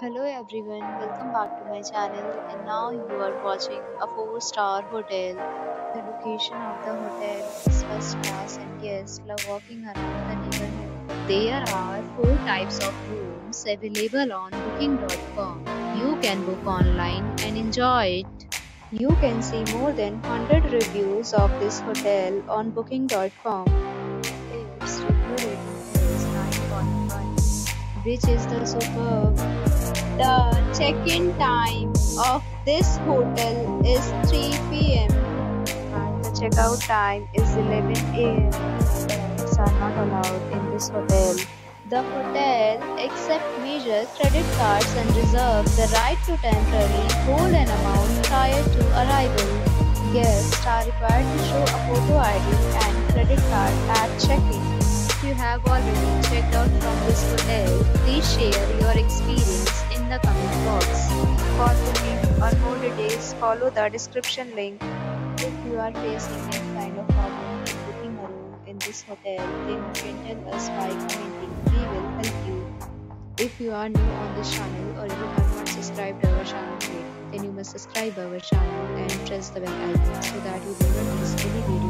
Hello everyone, welcome back to my channel and now you are watching a 4-star hotel. The location of the hotel is first class and guests love walking around the neighborhood. There are 4 types of rooms available on booking.com. You can book online and enjoy it. You can see more than 100 reviews of this hotel on booking.com. Its review rating is 9.1, which is the superb. The check-in time of this hotel is 3 p.m. and the checkout time is 11 a.m. Pets are not allowed in this hotel. The hotel accepts major credit cards and reserves the right to temporarily hold an amount prior to arrival. Guests are required to show a photo ID and credit card at check-in. If you have already checked out from this hotel, please share your experience in the comment box. For booking or more details, follow the description link. If you are facing any kind of problem in booking a room in this hotel, then you can tell us by commenting. We will help you. If you are new on this channel or you have not subscribed our channel yet, then you must subscribe our channel and press the bell icon so that you will not miss any video.